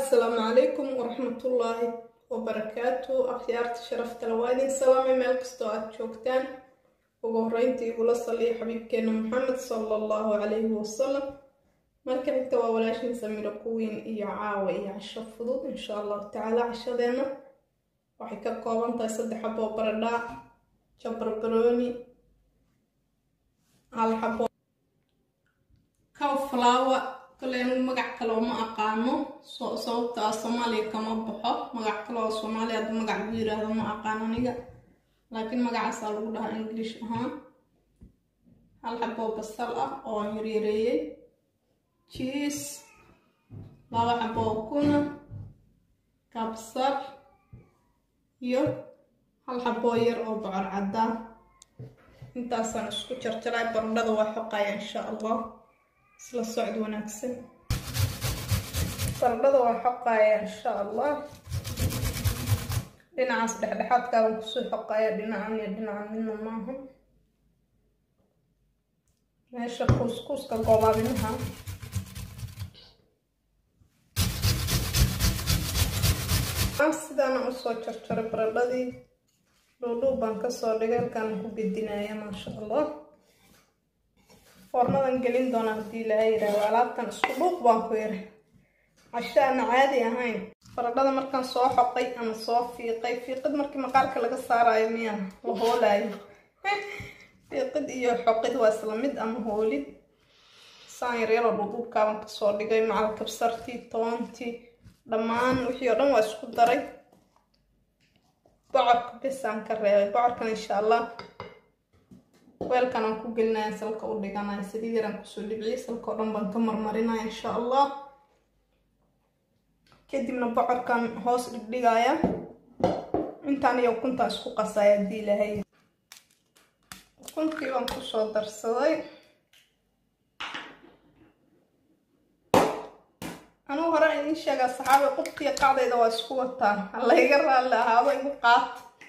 السلام عليكم ورحمة الله وبركاته. أخيارت شرفت الوالدين سلامي ملكستو أتشوكتان وقهرينتي ولصلي حبيبكينا محمد صلى الله عليه وسلم. marka xigta waa walaashin Samira Queen iyo caawa iyo casho fudud insha Allah taala. cashadeena waxay ka kooban tahay 3 xabo baradha, barbarooni, hal xabo cauliflower kaleenu magac kale oo ma aqaano sababta Soomaaliya kama baxo magac kale oo Soomaaliya magac u yiraahdo ma aqaan aniga laakiin magacaas lagu dhahaa English ahaan. hal xabo basal ah oo yareeyay, cheese, laba xabo kuna, kabsar iyo hal xabo yar oo bocor cadaan. intaasaan isku jarjaray. baradhada waa xoqaya insha Allah. isla socod wanaagsan. baradhada waa xoqaya insha Allah. dhinacaas dhexdhexaadka aan ku soo xoqaya, dhinacan iyo dhinacan midna maaha. meesha couscouska goobabinaha sidaan u soo jarjaray baradhadii dhuudhuub baan ka soo dhigay halkaan ku gedinaya maasha Allah. fornadan gelin doona hadii la yiraahdo. alaabtan isku dhuuq baan ku yiri casho aan caadi ahayn. baradhada markaan soo xoqay ama soo fiiqay, fiiqid markii maqaarka laga saarayo miya la hoolayo. fiiqid iyo xoqid waa isla mid ama hoolid. saan yar yar oo dhuudhuubka baan ka soo dhigay macal kabsartii, toontii, dhammaan wixii oo dhan waa isku daray. bocorka bisaan ka reebay. bocorkan insha Allah weelkan aan ku gelinayaa, salka u dhiganayaa, saliid yar aan ku soo dhibciyay, salka oo dhan baan ka marmarinayaa insha Allah. kadibna bocorkan hoos dhigaya. intaan iyo ukunta isku qasaya hadii ilaahay. ukuntii baan ku soo darsaday. anuu hore idin sheegaa saxaabe qubtiya qacdayda waa isku wataan. alla iga raali ahaado igu qaat.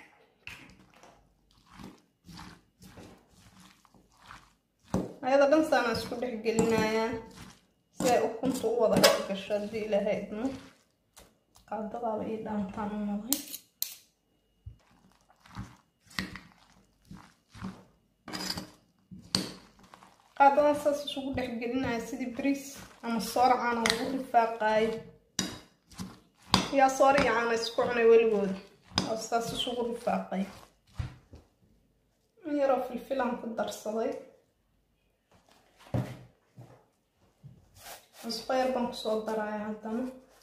ayada dhan saana isku dhex gelinayaa si ay ukuntu u wada dhex gasho hadii ilaahay idmo. qaadadaaba ii dhaantaan u malay. qaadadan saas isugu dhex gelinaya sidii bariis ama soor caana lagu rifaaqaayo. yaa soor iyo caana isku cunay weligood oo saas isugu rifaaqay. yaroo filfilaan ku darsaday. cusbo yar baan kusoo daraya haddana.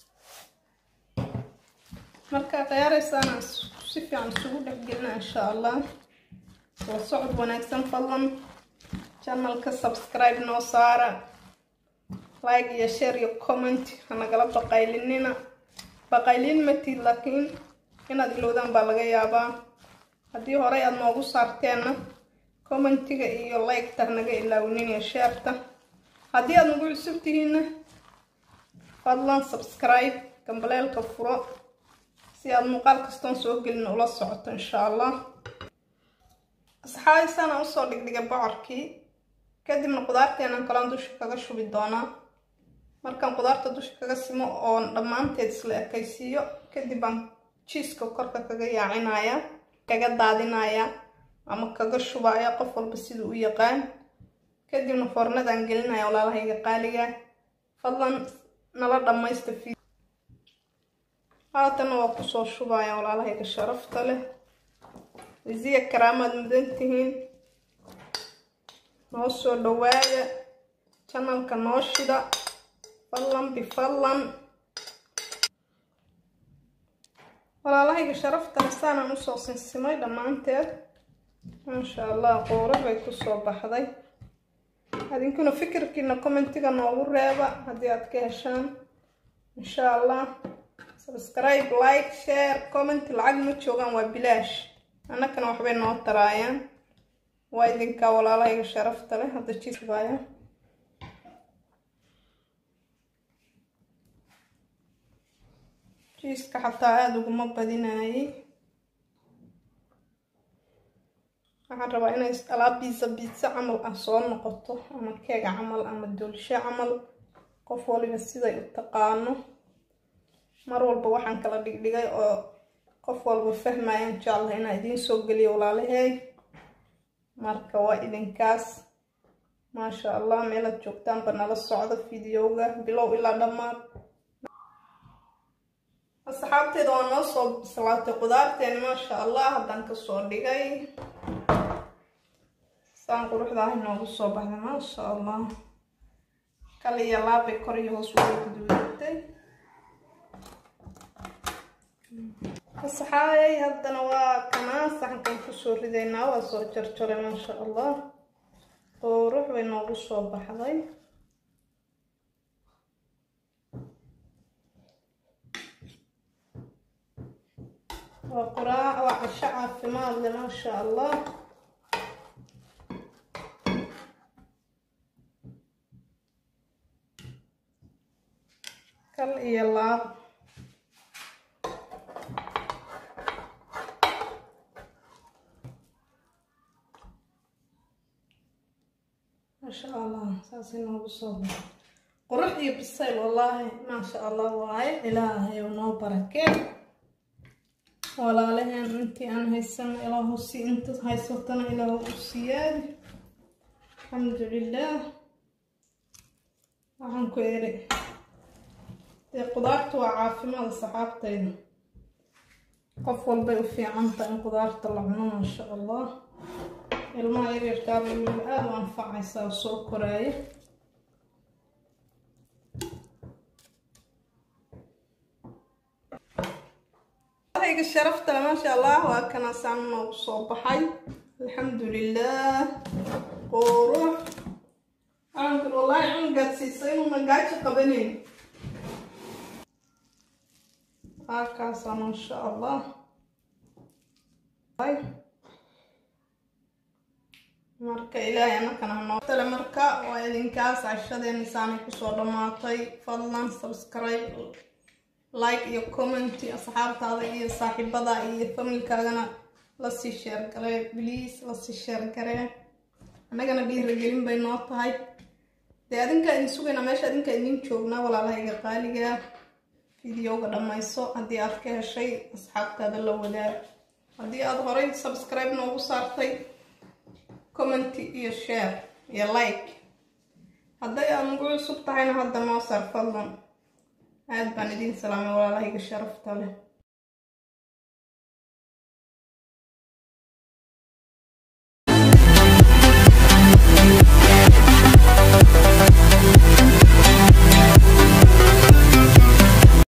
markaa khiyaaraysaana si fiican isugu dhex gelina insha Allah. la socod wanaagsan fadlan. channelka subscribe noo saara, like iyo share iyo comment. hanagala baqaylinina. baqaylin matid laakiin inaad ilowdaan baa laga yaabaa. haddii hore aad noogu saarteenna commentiga iyo like-ta naga ilaawinin iyo share-ta. haddii aad nagu cusub tihiinna fadlan subscribe, gambaleelka furo si aad muuqaal kastoon soo gelin ula socoto insha Allah. asxaabisana u soo dhigdhigay bocorkii. kadibna qudaarteena kalaan dusha kaga shubi doonaa. markaan qudaarta dusha kaga simo oo dhammaanteed isla ekaysiiyo, kadib aan cheese-ka korka kaga yaacinaya, kaga daadinaya ama kaga shubaya qof walba siduu u yaqaan. kadibna fornadan gelinaya walaalahayga qaaliga. fadlan nala dhamaysta fiid. haatan waa ku soo shubaya walaalahayga sharafta leh. wasiya karaamad mudan tihiin. noo soo dhawaada. channelka noo shida fadlan bifadlan. walaalahayga sharafta leh saanaan usoo sinsimay dhammaanteed insha Allah. qoora bay ku soo baxday. adinkuna fikirkiina commentiga noogu reeba haddii aad ka heshaan insha Allah. subscribe, like, share, comment. lacag ma joogaan, waa bilaash. annakana waxbay noo taraayaan. waa idinka walaalahayga sharafta leh. hadda jiifaya jiiska xataa aada uguma badinayay. waxaan rabaa inay alaab pizza camal ah soo noqoto, ama keega camal, ama doolsho camal. qof waliba siday u taqaano. mar walba waxaan kala dhigdhigay oo qof walba fahmaya insha Allah inaan idin soo geliyo walaalahay. marka waa idinkaas ma sha Allah meel aad joogtaan banala socdo videoga bilow ilaa dhamaad. asxaabteeda waa noo soo bislaatay qudaarteen ma sha Allah haddaan ka soo dhigay saan quruxda ah inoogu soo baxday ma sha Allah. kala iyo laabay kor iyo hoos way ku duwatay. asxaabay haddana waa kana saxankan ku soo ridaynaa waa soo jarjaray ma sha Allah qurux way noogu soo baxday. وقراء وعشاء عافيمات ما شاء الله. كل يلا ما شاء الله ساسين وبصوب قرحي بالصيل والله ما شاء الله واي إلهي ونو بركة ولا لهن انتي انا هيسن إله السي انت هيسوتنا إله السياد الحمد لله. وعنكو إيري قدرت وعافمة صحابتين قف والبيو في عنطة ان قدرت طلعنون ما شاء الله. الماء يرتاب الآن وانفع يساو سوق راي. هيك الشرفت ما شاء الله وكان سامنا وصبحي الحمد لله. قروح عنك والله عنك سيسين وما قاعدش قبلين هكذا ما شاء الله. هاي marka ilaahay anakana noo tala marka waa idinkaas cashadeen isaanay ku soo dhamaatay. fadlan subscribe like iyo comment asxaabtaada iyo saaxiibada iyo familkaagana la sii share garee please la sii share garee anagana dhiirigelin bay noo tahay. dee adinka idin sugayna meesha adinka idin joognaa walaalahayga qaaliga. videoga dhamayso haddii aad ka heshay asxaabtaada la wadaag. haddii aad horay subscribe noogu saartay comment iyo share iyo like. hadday aad nagu cusub tahayna hadda noo saar fadlan. aad baan idin salaamay walaalahayga sharafta leh.